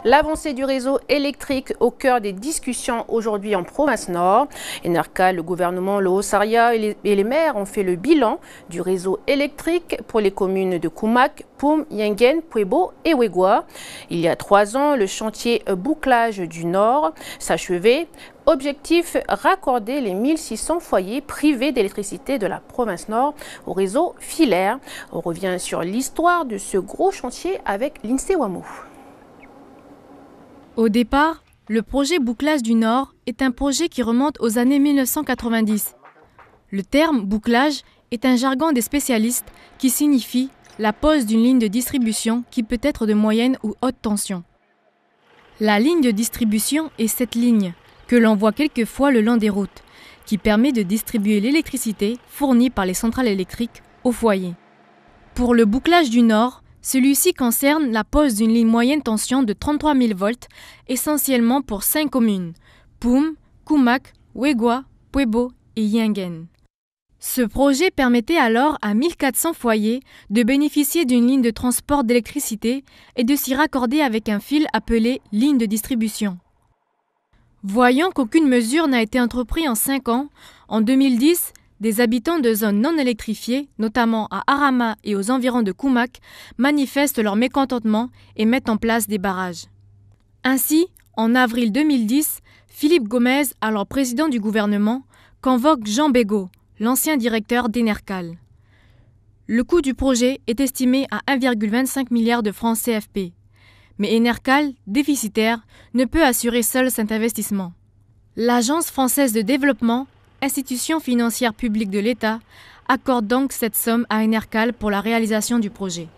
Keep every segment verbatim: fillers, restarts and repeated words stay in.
L'avancée du réseau électrique au cœur des discussions aujourd'hui en province Nord. Enercal, le gouvernement, le Haut-Saria et les, et les maires ont fait le bilan du réseau électrique pour les communes de Koumak, Poum, Yengen, Puebo et Wegwa. Il y a trois ans, le chantier bouclage du Nord s'achevait. Objectif, raccorder les mille six cents foyers privés d'électricité de la province Nord au réseau filaire. On revient sur l'histoire de ce gros chantier avec Lindsay Wamou. Au départ, le projet Bouclage du Nord est un projet qui remonte aux années mille neuf cent quatre-vingt-dix. Le terme bouclage est un jargon des spécialistes qui signifie la pose d'une ligne de distribution qui peut être de moyenne ou haute tension. La ligne de distribution est cette ligne que l'on voit quelquefois le long des routes, qui permet de distribuer l'électricité fournie par les centrales électriques au foyer. Pour le bouclage du Nord, celui-ci concerne la pose d'une ligne moyenne tension de trente-trois mille volts, essentiellement pour cinq communes, Poum, Koumak, Wegwa, Puebo et Yengen. Ce projet permettait alors à mille quatre cents foyers de bénéficier d'une ligne de transport d'électricité et de s'y raccorder avec un fil appelé ligne de distribution. Voyant qu'aucune mesure n'a été entreprise en cinq ans, en deux mille dix, des habitants de zones non électrifiées, notamment à Arama et aux environs de Koumak, manifestent leur mécontentement et mettent en place des barrages. Ainsi, en avril deux mille dix, Philippe Gomez, alors président du gouvernement, convoque Jean Bégaud, l'ancien directeur d'Enercal. Le coût du projet est estimé à un virgule vingt-cinq milliard de francs C F P. Mais Enercal, déficitaire, ne peut assurer seul cet investissement. L'Agence française de développement, institution financière publique de l'État, accorde donc cette somme à Enercal pour la réalisation du projet.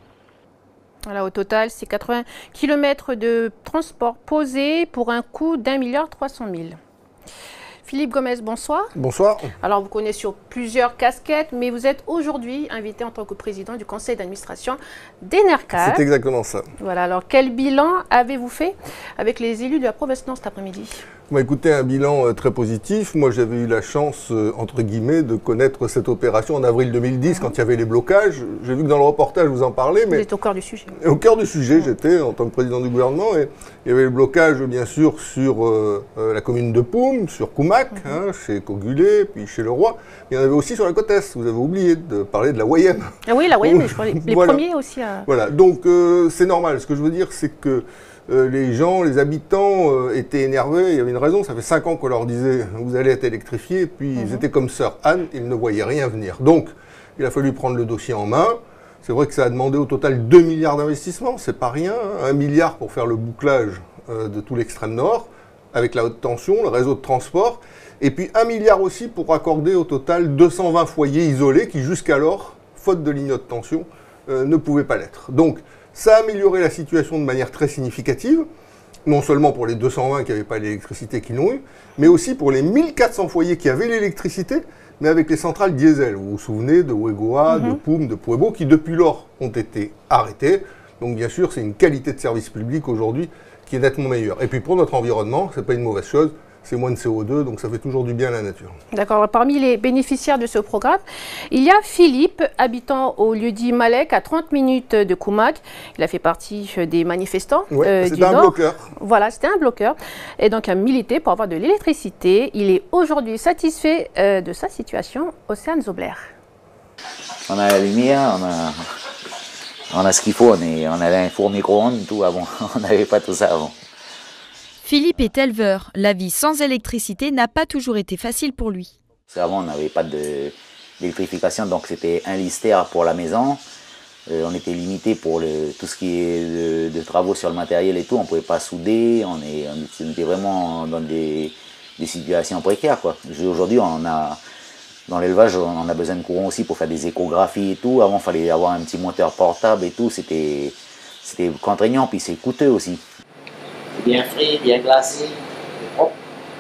Voilà, au total, c'est quatre-vingts kilomètres de transport posés pour un coût d'un milliard trois cent mille. Philippe Gomez, bonsoir. Bonsoir. Alors, vous connaissez sur plusieurs casquettes, mais vous êtes aujourd'hui invité en tant que président du conseil d'administration d'Enercal. C'est exactement ça. Voilà, alors quel bilan avez-vous fait avec les élus de la province Nord cet après-midi? Bah, écoutez, un bilan euh, très positif. Moi, j'avais eu la chance, euh, entre guillemets, de connaître cette opération en avril deux mille dix, mmh. quand il y avait les blocages. J'ai vu que dans le reportage, vous en parlez. Mais vous êtes au cœur du sujet. Au cœur du sujet, mmh. j'étais en tant que président du gouvernement. Et il y avait le blocage, bien sûr, sur euh, euh, la commune de Poum, sur Koumak, mmh. hein, chez Cogulé, puis chez Le Roi. Il y en avait aussi sur la côte Est. Vous avez oublié de parler de la Wayem. Ah oui, la Wayem, je crois, les, les voilà. premiers aussi à... Voilà, donc euh, c'est normal. Ce que je veux dire, c'est que Euh, les gens, les habitants euh, étaient énervés. Il y avait une raison. Ça fait cinq ans qu'on leur disait « vous allez être électrifiés ». Puis mmh. ils étaient comme sœur Anne, ils ne voyaient rien venir. Donc, il a fallu prendre le dossier en main. C'est vrai que ça a demandé au total deux milliards d'investissements. C'est pas rien. Un milliard pour faire le bouclage euh, de tout l'extrême nord, avec la haute tension, le réseau de transport. Et puis un milliard aussi pour raccorder au total deux cent vingt foyers isolés qui, jusqu'alors, faute de ligne haute tension, euh, ne pouvaient pas l'être. Donc, ça a amélioré la situation de manière très significative, non seulement pour les deux cent vingt qui n'avaient pas l'électricité qui l'ont eu, mais aussi pour les mille quatre cents foyers qui avaient l'électricité, mais avec les centrales diesel. Vous vous souvenez de Wegwa, mm-hmm. de Poum, de Puebo, qui depuis lors ont été arrêtés. Donc bien sûr, c'est une qualité de service public aujourd'hui qui est nettement meilleure. Et puis pour notre environnement, ce n'est pas une mauvaise chose. C'est moins de C O deux, donc ça fait toujours du bien à la nature. D'accord. Parmi les bénéficiaires de ce programme, il y a Philippe, habitant au lieu-dit Malek, à trente minutes de Koumak. Il a fait partie des manifestants ouais, euh, du Nord. C'était un bloqueur. Voilà, c'était un bloqueur. Et donc a milité pour avoir de l'électricité. Il est aujourd'hui satisfait euh, de sa situation. Océane Zobler. On a la lumière, on a, on a ce qu'il faut. On, est, on avait un four micro-ondes, tout avant. On n'avait pas tout ça avant. Philippe est éleveur. La vie sans électricité n'a pas toujours été facile pour lui. Avant, on n'avait pas d'électrification, donc c'était un listère pour la maison. Euh, on était limité pour le, tout ce qui est de, de travaux sur le matériel et tout. On ne pouvait pas souder. On, est, on était vraiment dans des, des situations précaires, quoi. Aujourd'hui, on a, dans l'élevage, on a besoin de courant aussi pour faire des échographies et tout. Avant, il fallait avoir un petit moteur portable et tout. C'était contraignant, puis c'est coûteux aussi. Bien frais, bien glacé, propre.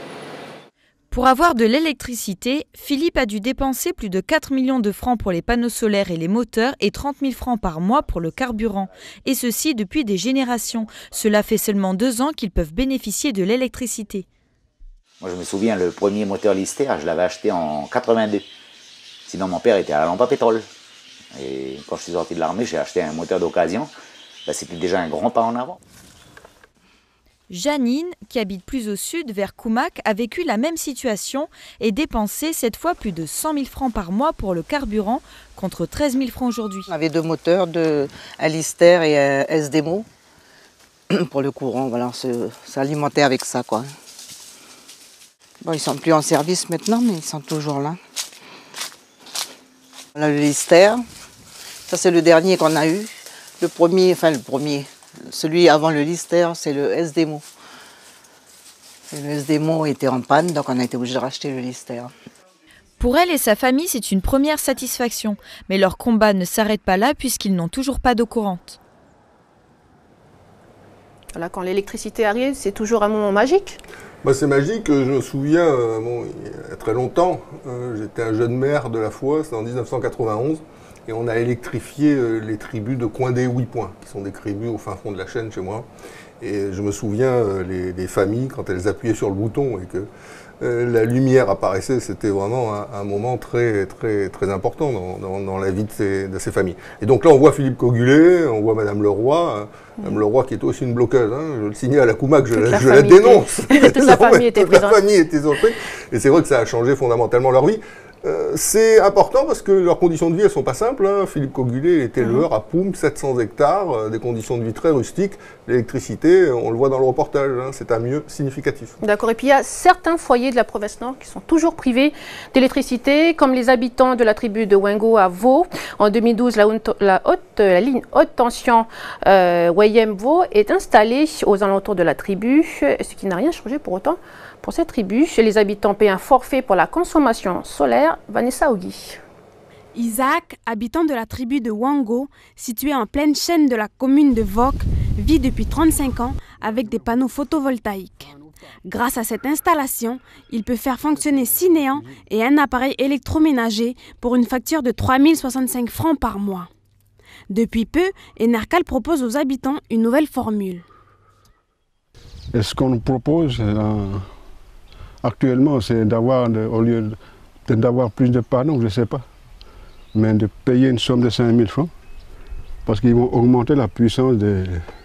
Pour avoir de l'électricité, Philippe a dû dépenser plus de quatre millions de francs pour les panneaux solaires et les moteurs et trente mille francs par mois pour le carburant. Et ceci depuis des générations. Cela fait seulement deux ans qu'ils peuvent bénéficier de l'électricité. Moi je me souviens, le premier moteur Lister, je l'avais acheté en quatre-vingt-deux. Sinon mon père était à la lampe à pétrole. Et quand je suis sorti de l'armée, j'ai acheté un moteur d'occasion. Ben, c'était déjà un grand pas en avant. Janine, qui habite plus au sud, vers Koumak, a vécu la même situation et dépensé cette fois plus de cent mille francs par mois pour le carburant, contre treize mille francs aujourd'hui. On avait deux moteurs, de Alister et euh, S D M O pour le courant, voilà, on s'alimentait avec ça, quoi. Bon, ils sont plus en service maintenant, mais ils sont toujours là. Voilà le Lister, ça c'est le dernier qu'on a eu. Le premier, enfin le premier, celui avant le Lister, c'est le S D M O. Et le S D M O était en panne, donc on a été obligé de racheter le Lister. Pour elle et sa famille, c'est une première satisfaction. Mais leur combat ne s'arrête pas là puisqu'ils n'ont toujours pas d'eau courante. Voilà, quand l'électricité arrive, c'est toujours un moment magique. Bah, c'est magique, je me souviens, euh, bon, il y a très longtemps, euh, j'étais un jeune maire de la Foi, c'était en mille neuf cent quatre-vingt-onze, et on a électrifié euh, les tribus de Coindé-Huipoint, qui sont des tribus au fin fond de la chaîne chez moi. Et je me souviens, euh, les, les familles, quand elles appuyaient sur le bouton et que euh, la lumière apparaissait, c'était vraiment un, un moment très, très, très important dans, dans, dans la vie de ces, de ces familles. Et donc là, on voit Philippe Cogulet, on voit Madame Leroy, euh, mmh. Madame Leroy qui est aussi une bloqueuse, hein, je le signale à Koumak, je, la, je la dénonce. Était, toute la famille était toute présente. La famille était surprise. Et c'est vrai que ça a changé fondamentalement leur vie. Euh, c'est important parce que leurs conditions de vie, elles sont pas simples. Hein. Philippe Cogulet était éleveur mmh. à Poum, sept cents hectares, euh, des conditions de vie très rustiques. L'électricité, on le voit dans le reportage, hein, c'est un mieux significatif. D'accord. Et puis il y a certains foyers de la province Nord qui sont toujours privés d'électricité, comme les habitants de la tribu de Wengo à Vaud. En deux mille douze, la, la, haute, la ligne haute tension euh, Wayem-Vaud est installée aux alentours de la tribu, ce qui n'a rien changé pour autant. Pour cette tribu, les habitants paient un forfait pour la consommation solaire. Vanessa Ogui. Isaac, habitant de la tribu de Wango, située en pleine chaîne de la commune de Vok, vit depuis trente-cinq ans avec des panneaux photovoltaïques. Grâce à cette installation, il peut faire fonctionner six néants et un appareil électroménager pour une facture de trois mille soixante-cinq francs par mois. Depuis peu, Enercal propose aux habitants une nouvelle formule. Et ce qu'on nous propose euh, actuellement, c'est d'avoir, au lieu d'avoir plus de panneaux, je ne sais pas, mais de payer une somme de cinq mille francs, parce qu'ils vont augmenter la puissance de,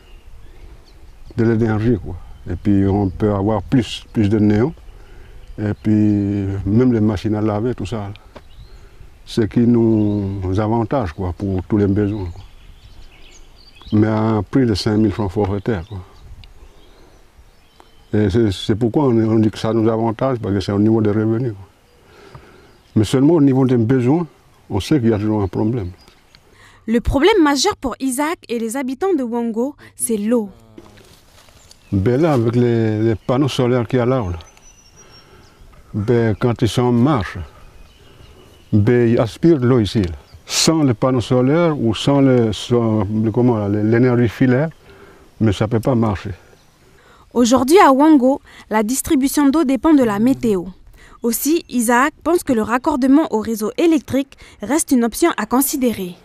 de l'énergie, quoi. Et puis on peut avoir plus, plus de néons, et puis même les machines à laver, tout ça. Ce qui nous avantage, quoi, pour tous les besoins, quoi. Mais à un prix de cinq mille francs forfaitaires, quoi. Et c'est pourquoi on dit que ça nous avantage, parce que c'est au niveau des revenus, quoi. Mais seulement au niveau des besoins, on sait qu'il y a toujours un problème. Le problème majeur pour Isaac et les habitants de Wango, c'est l'eau. Ben là, avec les, les panneaux solaires qu'il y a là, là ben, quand ils sont en marche, ben, ils aspirent l'eau ici. Là. Sans les panneaux solaires ou sans l'énergie filaire, mais ça ne peut pas marcher. Aujourd'hui à Wango, la distribution d'eau dépend de la météo. Aussi, Isaac pense que le raccordement au réseau électrique reste une option à considérer.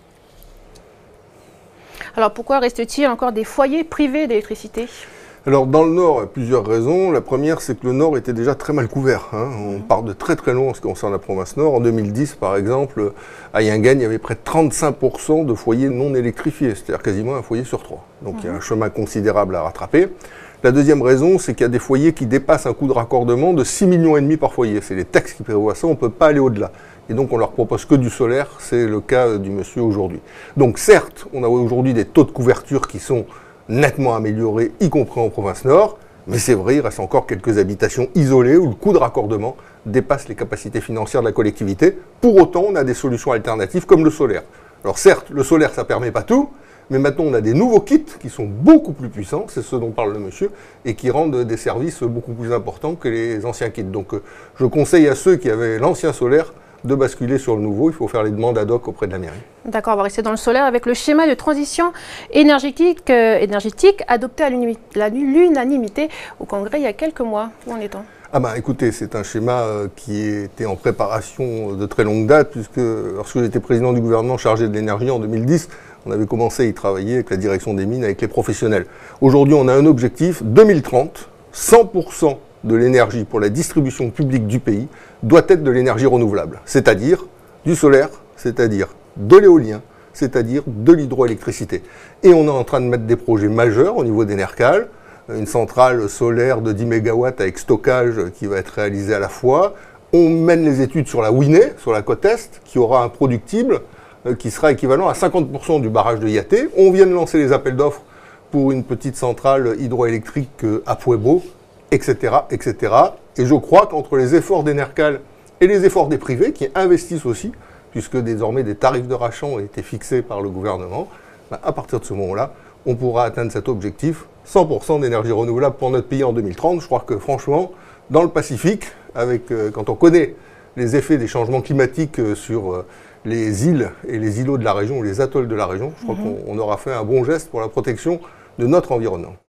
Alors pourquoi reste-t-il encore des foyers privés d'électricité ? Alors dans le Nord, il y a plusieurs raisons. La première, c'est que le Nord était déjà très mal couvert, hein. On part de très très loin en ce qui concerne la province Nord. En deux mille dix, par exemple, à Yingane, il y avait près de trente-cinq pour cent de foyers non électrifiés, c'est-à-dire quasiment un foyer sur trois. Donc mmh. il y a un chemin considérable à rattraper. La deuxième raison, c'est qu'il y a des foyers qui dépassent un coût de raccordement de six virgule cinq millions par foyer. C'est les textes qui prévoient ça, on ne peut pas aller au-delà. Et donc on leur propose que du solaire, c'est le cas du monsieur aujourd'hui. Donc certes, on a aujourd'hui des taux de couverture qui sont nettement améliorés, y compris en province Nord, mais c'est vrai, il reste encore quelques habitations isolées où le coût de raccordement dépasse les capacités financières de la collectivité. Pour autant, on a des solutions alternatives comme le solaire. Alors certes, le solaire, ça ne permet pas tout, mais maintenant, on a des nouveaux kits qui sont beaucoup plus puissants, c'est ce dont parle le monsieur, et qui rendent des services beaucoup plus importants que les anciens kits. Donc, je conseille à ceux qui avaient l'ancien solaire de basculer sur le nouveau. Il faut faire les demandes ad hoc auprès de la mairie. D'accord, on va rester dans le solaire avec le schéma de transition énergétique, euh, énergétique adopté à l'unanimité au Congrès il y a quelques mois. Où en est-on ? Ah bah écoutez, c'est un schéma euh, qui était en préparation de très longue date, puisque lorsque j'étais président du gouvernement chargé de l'énergie en deux mille dix, on avait commencé à y travailler avec la direction des mines, avec les professionnels. Aujourd'hui, on a un objectif, deux mille trente, cent pour cent de l'énergie pour la distribution publique du pays doit être de l'énergie renouvelable, c'est-à-dire du solaire, c'est-à-dire de l'éolien, c'est-à-dire de l'hydroélectricité. Et on est en train de mettre des projets majeurs au niveau d'Enercal, une centrale solaire de dix mégawatts avec stockage qui va être réalisée à la fois. On mène les études sur la Winée, sur la côte Est, qui aura un productible euh, qui sera équivalent à cinquante pour cent du barrage de Yaté. On vient de lancer les appels d'offres pour une petite centrale hydroélectrique euh, à Pueblo, et cetera, et cetera. Et je crois qu'entre les efforts d'Enercal et les efforts des privés, qui investissent aussi, puisque désormais des tarifs de rachat ont été fixés par le gouvernement, ben à partir de ce moment-là, on pourra atteindre cet objectif, cent pour cent d'énergie renouvelable pour notre pays en deux mille trente. Je crois que franchement, dans le Pacifique, avec, euh, quand on connaît les effets des changements climatiques euh, sur euh, les îles et les îlots de la région, ou les atolls de la région, je crois mmh. qu'on aura fait un bon geste pour la protection de notre environnement.